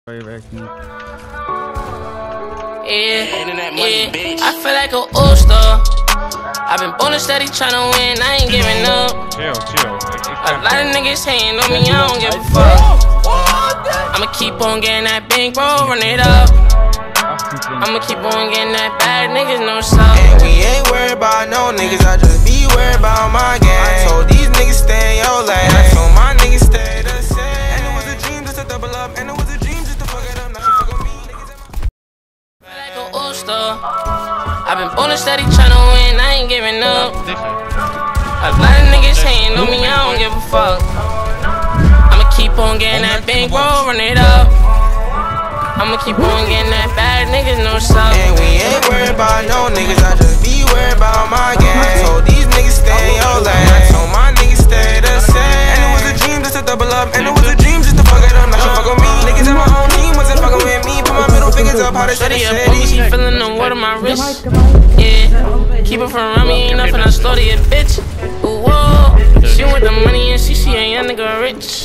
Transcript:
I feel like a all-star. I've been ballin' steady tryna win, I ain't giving up. Chill. A lot of niggas hating on me, I don't give a fuck. I'ma keep on getting that bankroll, run it up. I'ma keep on getting that bad, niggas no suck. And we ain't worried about no niggas, I just be worried about my gang. I told these niggas stay in your lane, I told my niggas stay the same. And it was a dream just to double up, and it was a dream just to fuck it up. Now she fuck with me, niggas Like an all-star. I've been ballin' steady tryna win, I ain't giving up. A lot of niggas hating on me, I don't give a fuck. I'ma keep on getting that bankroll, run it up. I'ma keep on getting that bad, niggas no suck. And we ain't worried about no niggas, I just be worried about my gang. I told these niggas stay in your lane, I told my niggas stay the same. And it was a dream just to double up, and it was a dream just to fuck it up. Now she fuck with me, niggas in my own team wasn't fucking with me. Put my middle fingers up, how to shut it shitty. She feeling the water my wrist. Yeah, keep it from around me, ain't nothing, I started a bitch. Ooh, whoa. She want the money and she see a young nigga rich.